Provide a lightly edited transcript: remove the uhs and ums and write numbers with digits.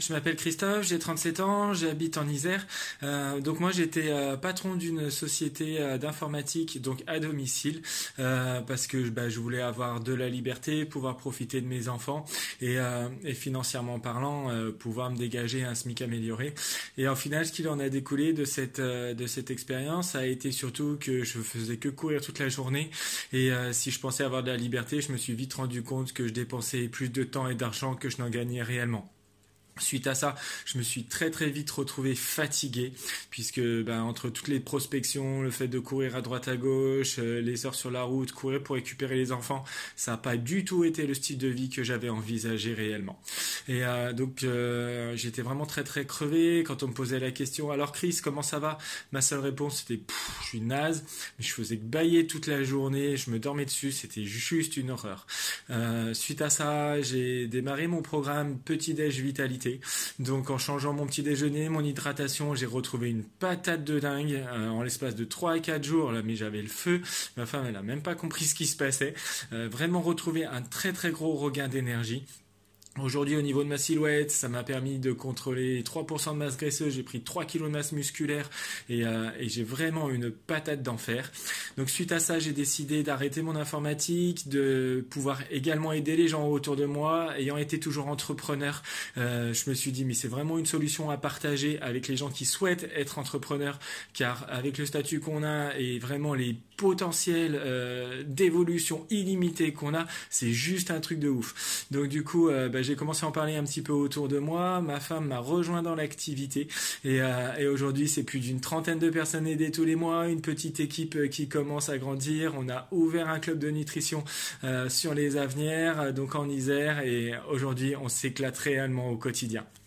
Je m'appelle Christophe, j'ai 37 ans, j'habite en Isère. Donc moi j'étais patron d'une société d'informatique donc à domicile parce que je voulais avoir de la liberté, pouvoir profiter de mes enfants et financièrement parlant pouvoir me dégager un SMIC amélioré. Et en final ce qu'il en a découlé de cette expérience a été surtout que je faisais que courir toute la journée et si je pensais avoir de la liberté, je me suis vite rendu compte que je dépensais plus de temps et d'argent que je n'en gagnais réellement. Suite à ça, je me suis très très vite retrouvé fatigué puisque entre toutes les prospections, le fait de courir à droite à gauche, les heures sur la route, courir pour récupérer les enfants, ça n'a pas du tout été le style de vie que j'avais envisagé réellement. Et j'étais vraiment très très crevé quand on me posait la question alors Chris, comment ça va? Ma seule réponse c'était je suis naze, mais je faisais que bâiller toute la journée, je me dormais dessus, c'était juste une horreur. Suite à ça, j'ai démarré mon programme Petit Déj Vitalité. Donc en changeant mon petit déjeuner, mon hydratation, j'ai retrouvé une patate de dingue en l'espace de 3 à 4 jours, là, mais j'avais le feu. Ma femme, elle a même pas compris ce qui se passait. Vraiment retrouvé un très très gros regain d'énergie. Aujourd'hui, au niveau de ma silhouette, ça m'a permis de contrôler 3% de masse graisseuse, j'ai pris 3 kilos de masse musculaire et j'ai vraiment une patate d'enfer. Donc suite à ça, j'ai décidé d'arrêter mon informatique, de pouvoir également aider les gens autour de moi. Ayant été toujours entrepreneur, je me suis dit mais c'est vraiment une solution à partager avec les gens qui souhaitent être entrepreneurs, car avec le statut qu'on a et vraiment les potentiels d'évolution illimitée qu'on a, c'est juste un truc de ouf. Donc du coup, j'ai commencé à en parler un petit peu autour de moi. Ma femme m'a rejoint dans l'activité et aujourd'hui, c'est plus d'une trentaine de personnes aidées tous les mois, une petite équipe qui commence à grandir. On a ouvert un club de nutrition sur les Avenières, donc en Isère, et aujourd'hui, on s'éclate réellement au quotidien.